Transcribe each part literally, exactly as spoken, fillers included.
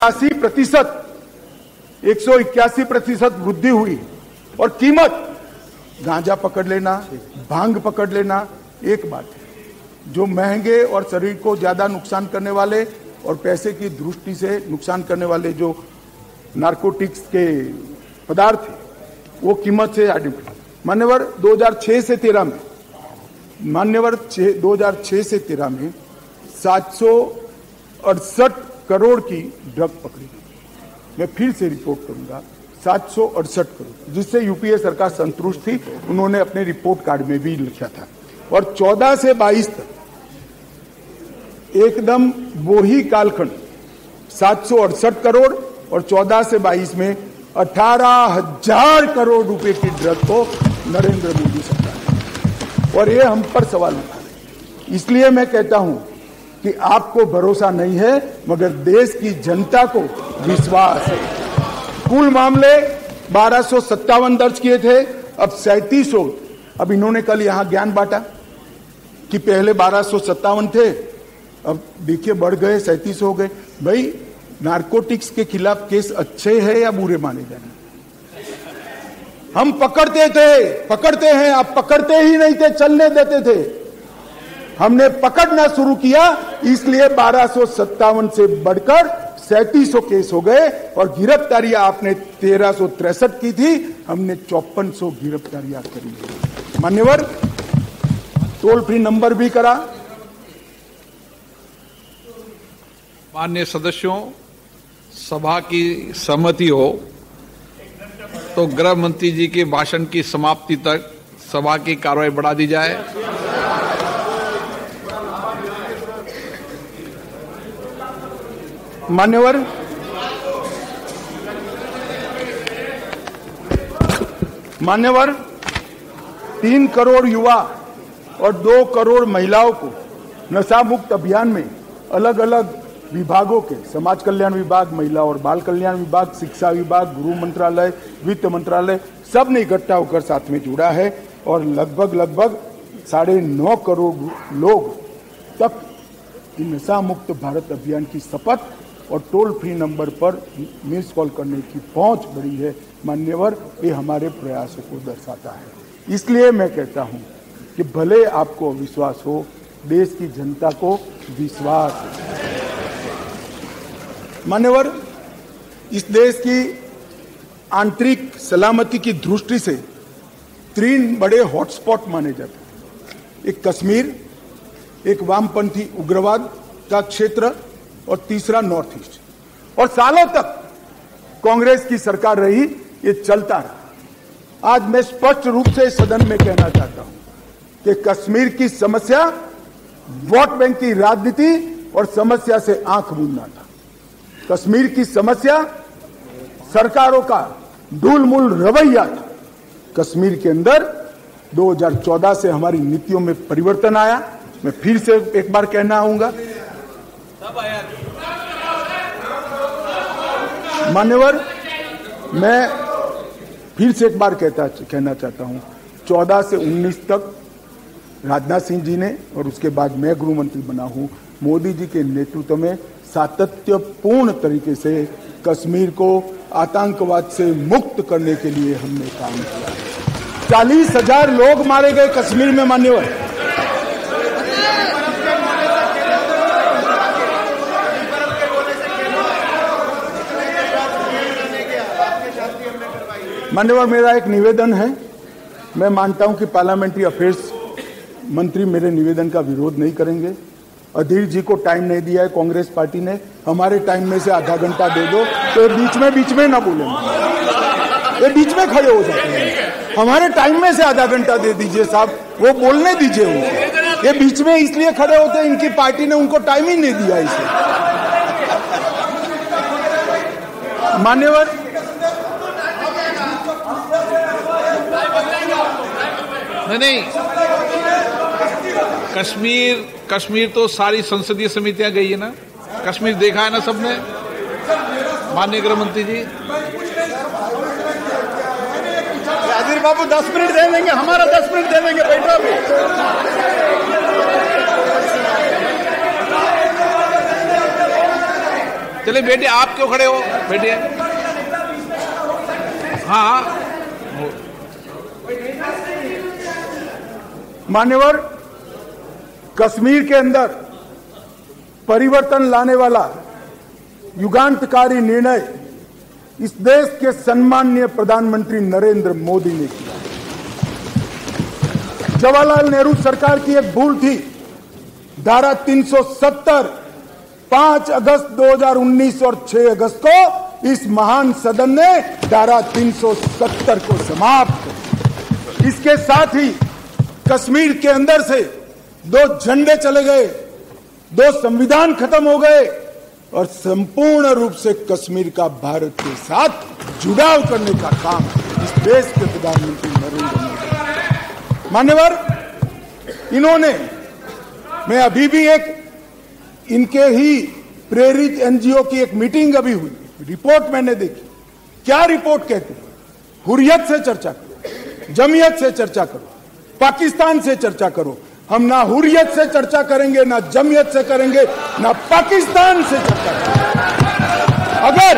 अस्सी प्रतिशत एक सौ इक्यासी प्रतिशत वृद्धि हुई और कीमत, गांजा पकड़ लेना, भांग पकड़ लेना एक बात है, जो महंगे और शरीर को ज्यादा नुकसान करने वाले और पैसे की दृष्टि से नुकसान करने वाले जो नारकोटिक्स के पदार्थ है वो कीमत से आइडेंटिफाई। मान्यवर दो हज़ार छह से तेरह में मान्यवर दो हज़ार छह से तेरह में सात सौ अड़सठ करोड़ की ड्रग पकड़ी। मैं फिर से रिपोर्ट करूंगा, सात सौ अड़सठ करोड़, जिससे यूपीए सरकार संतुष्ट थी, उन्होंने अपने रिपोर्ट कार्ड में भी लिखा था। और चौदह से बाईस तक एकदम वही कालखंड सात सौ अड़सठ करोड़ और चौदह से बाईस में अठारह हजार करोड़ रुपए की ड्रग को नरेंद्र मोदी सरकार ने, और ये हम पर सवाल उठा रहे। इसलिए मैं कहता हूं कि आपको भरोसा नहीं है, मगर देश की जनता को विश्वास है। कुल मामले बारह सौ सत्तावन दर्ज किए थे, अब सैंतीस सौ। अब इन्होंने कल यहां ज्ञान बांटा कि पहले बारह सौ सत्तावन थे, अब देखिए बढ़ गए, सैंतीस हो गए। भाई नारकोटिक्स के खिलाफ केस अच्छे हैं या बुरे माने जाने? हम पकड़ते थे, पकड़ते हैं, आप पकड़ते ही नहीं थे, चलने देते थे। हमने पकड़ना शुरू किया, इसलिए बारह सौ सत्तावन से बढ़कर सैंतीस सौ केस हो गए और गिरफ्तारियां आपने तेरह सौ तिरसठ की थी, हमने चौपन सौ गिरफ्तारियां करी। मान्यवर टोल फ्री नंबर भी करा। माननीय सदस्यों, सभा की सहमति हो तो गृह मंत्री जी के भाषण की समाप्ति तक सभा की कार्रवाई बढ़ा दी जाए। मान्यवर मान्यवर तीन करोड़ युवा और दो करोड़ महिलाओं को नशा मुक्त अभियान में अलग अलग विभागों के, समाज कल्याण विभाग, महिला और बाल कल्याण विभाग, शिक्षा विभाग, गृह मंत्रालय, वित्त मंत्रालय, सब ने इकट्ठा होकर साथ में जुड़ा है और लगभग लगभग साढ़े नौ करोड़ लोग तक नशा मुक्त भारत अभियान की शपथ और टोल फ्री नंबर पर मिस कॉल करने की पहुंच बढ़ी है। मान्यवर, ये हमारे प्रयासों को दर्शाता है। इसलिए मैं कहता हूं कि भले आपको विश्वास हो, देश की जनता को विश्वास है। मान्यवर, इस देश की आंतरिक सलामती की दृष्टि से तीन बड़े हॉटस्पॉट माने जाते हैं। एक कश्मीर, एक वामपंथी उग्रवाद का क्षेत्र और तीसरा नॉर्थ ईस्ट। और सालों तक कांग्रेस की सरकार रही, ये चलता रहा। आज मैं स्पष्ट रूप से सदन में कहना चाहता हूं कि कश्मीर की समस्या वोट बैंक की राजनीति और समस्या से आंख मूंदना था। कश्मीर की समस्या सरकारों का ढूलमूल रवैया था। कश्मीर के अंदर दो हज़ार चौदह से हमारी नीतियों में परिवर्तन आया। मैं फिर से एक बार कहना आऊंगा, मान्यवर, मैं फिर से एक बार कहता कहना चाहता हूं, चौदह से उन्नीस तक राजनाथ सिंह जी ने और उसके बाद मैं गृह मंत्री बना हूं, मोदी जी के नेतृत्व में सातत्यपूर्ण तरीके से कश्मीर को आतंकवाद से मुक्त करने के लिए हमने काम किया। चालीस हजार लोग मारे गए कश्मीर में। मान्यवर, मान्यवर, मेरा एक निवेदन है। मैं मानता हूं कि पार्लियामेंट्री अफेयर्स मंत्री मेरे निवेदन का विरोध नहीं करेंगे। अधीर जी को टाइम नहीं दिया है कांग्रेस पार्टी ने, हमारे टाइम में से आधा घंटा दे दो तो ये बीच में बीच में ना बोलेंगे, ये बीच में खड़े हो जाते हैं। हमारे टाइम में से आधा घंटा दे दीजिए साहब, वो बोलने दीजिए उनको। ये बीच में इसलिए खड़े होते हैं, इनकी पार्टी ने उनको टाइम ही नहीं दिया इसे। मान्यवर, नहीं नहीं, कश्मीर कश्मीर तो सारी संसदीय समितियां गई है ना, कश्मीर देखा है ना सबने। माननीय गृह मंत्री जी, आदिर बाबू दस मिनट दे देंगे, हमारा दस मिनट दे देंगे, बैठो भी। चलिए बेटे, आप क्यों खड़े हो? बेटे, हाँ, मान्यवर, कश्मीर के अंदर परिवर्तन लाने वाला युगांतकारी निर्णय इस देश के सम्माननीय प्रधानमंत्री नरेंद्र मोदी ने किया। जवाहरलाल नेहरू सरकार की एक भूल थी। धारा तीन सौ सत्तर पांच अगस्त दो हज़ार उन्नीस और छह अगस्त को इस महान सदन ने धारा तीन सौ सत्तर को समाप्त। इसके साथ ही कश्मीर के अंदर से दो झंडे चले गए, दो संविधान खत्म हो गए और संपूर्ण रूप से कश्मीर का भारत के साथ जुड़ाव करने का काम इस देश के प्रधानमंत्री नरेंद्र मोदी। मान्यवर, इन्होंने, मैं अभी भी एक इनके ही प्रेरित एनजीओ की एक मीटिंग अभी हुई, रिपोर्ट मैंने देखी। क्या रिपोर्ट कहती है? हुर्रियत से चर्चा करो, जमीयत से चर्चा करो, पाकिस्तान से चर्चा करो। हम ना हुर्रियत से चर्चा करेंगे, ना जमीयत से करेंगे, ना पाकिस्तान से चर्चा करेंगे। अगर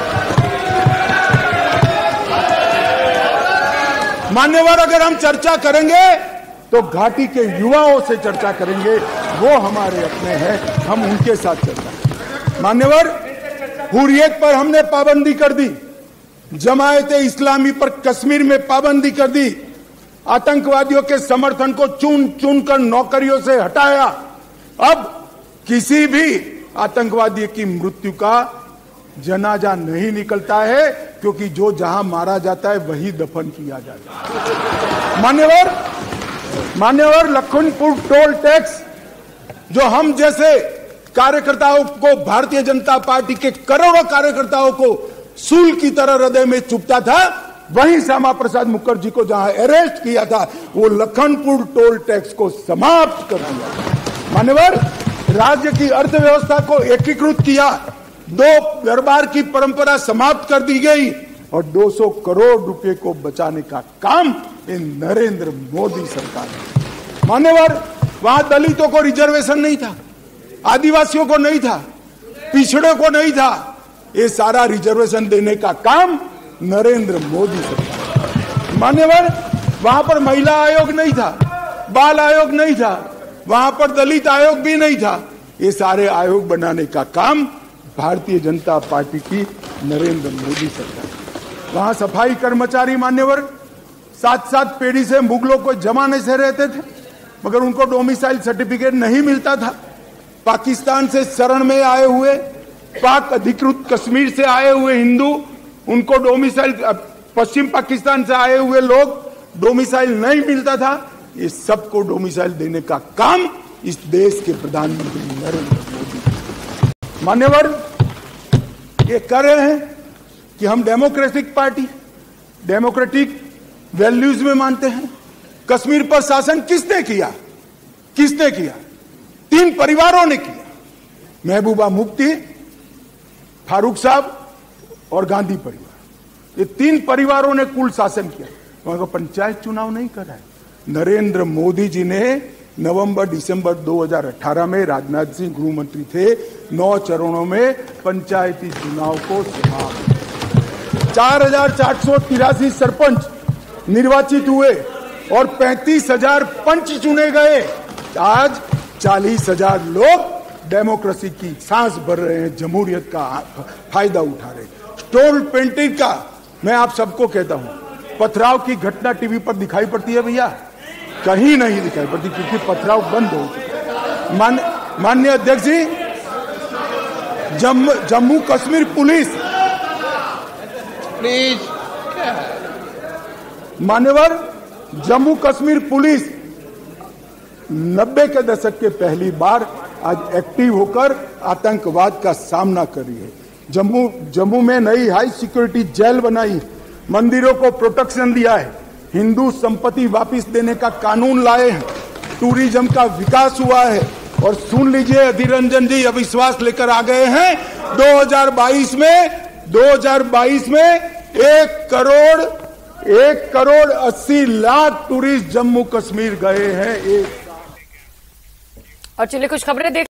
मान्यवर अगर हम चर्चा करेंगे तो घाटी के युवाओं से चर्चा करेंगे, वो हमारे अपने हैं, हम उनके साथ चर्चा करेंगे। मान्यवर, हुर्रियत पर हमने पाबंदी कर दी, जमायते इस्लामी पर कश्मीर में पाबंदी कर दी, आतंकवादियों के समर्थन को चुन चुन कर नौकरियों से हटाया। अब किसी भी आतंकवादी की मृत्यु का जनाजा नहीं निकलता है, क्योंकि जो जहां मारा जाता है वही दफन किया जाता है। मान्यवर, मान्यवर लखनपुर टोल टैक्स जो हम जैसे कार्यकर्ताओं को, भारतीय जनता पार्टी के करोड़ों कार्यकर्ताओं को सूल की तरह हृदय में चुभता था, वहीं श्यामा प्रसाद मुखर्जी को जहां अरेस्ट किया था, वो लखनपुर टोल टैक्स को समाप्त कर दिया। मान्यवर, राज्य की अर्थव्यवस्था को एकीकृत किया, दो दरबार की परंपरा समाप्त कर दी गई और दो सौ करोड़ रुपए को बचाने का काम इन नरेंद्र मोदी सरकार ने। मान्यवर, वहां दलितों को रिजर्वेशन नहीं था, आदिवासियों को नहीं था, पिछड़े को नहीं था। ये सारा रिजर्वेशन देने का काम नरेंद्र मोदी सरकार। मान्यवर, वहां पर महिला आयोग नहीं था, बाल आयोग नहीं था, वहां पर दलित आयोग भी नहीं था। ये सारे आयोग बनाने का काम भारतीय जनता पार्टी की नरेंद्र मोदी सरकार। वहां सफाई कर्मचारी मान्यवर सात सात पीढ़ी से मुगलों को जमाने से रहते थे, मगर उनको डोमिसाइल सर्टिफिकेट नहीं मिलता था। पाकिस्तान से शरण में आए हुए, पाक अधिकृत कश्मीर से आए हुए हिंदू, उनको डोमिसाइल, पश्चिम पाकिस्तान से आए हुए लोग डोमिसाइल नहीं मिलता था। ये सबको डोमिसाइल देने का काम इस देश के प्रधानमंत्री नरेंद्र मोदी। मान्यवर, ये कर रहे हैं कि हम डेमोक्रेटिक पार्टी, डेमोक्रेटिक वैल्यूज में मानते हैं। कश्मीर पर शासन किसने किया? किसने किया? तीन परिवारों ने किया, महबूबा मुफ्ती, फारूक साहब और गांधी परिवार। ये तीन परिवारों ने कुल शासन किया, वहां का पंचायत चुनाव नहीं करा है। नरेंद्र मोदी जी ने नवंबर दिसंबर दो हज़ार अठारह में, राजनाथ सिंह गृह मंत्री थे, नौ चरणों में पंचायती चुनाव को समाप्त। चार हजार चार सौ तिरासी सरपंच निर्वाचित हुए और पैंतीस हजार पंच चुने गए। आज चालीस हजार लोग डेमोक्रेसी की सांस भर रहे हैं, जमहूरियत का फायदा उठा रहे हैं। स्टोल पेंटिंग का मैं आप सबको कहता हूं, पथराव की घटना टीवी पर दिखाई पड़ती है भैया? कहीं नहीं दिखाई पड़ती, क्योंकि पथराव बंद हो चुका। मान, माननीय अध्यक्ष जी, जम्मू जम्मू कश्मीर पुलिस, प्लीज, मान्यवर, जम्मू कश्मीर पुलिस नब्बे के दशक के पहली बार आज एक्टिव होकर आतंकवाद का सामना कर रही है। जम्मू जम्मू में नई हाई सिक्योरिटी जेल बनाई, मंदिरों को प्रोटेक्शन दिया है, हिंदू संपत्ति वापस देने का कानून लाए हैं, टूरिज्म का विकास हुआ है। और सुन लीजिए, अधीर रंजन जी अविश्वास लेकर आ गए हैं। दो हज़ार बाईस में दो हज़ार बाईस में एक करोड़ एक करोड़ अस्सी लाख टूरिस्ट जम्मू कश्मीर गए हैं। एक और चलिए कुछ खबरें देख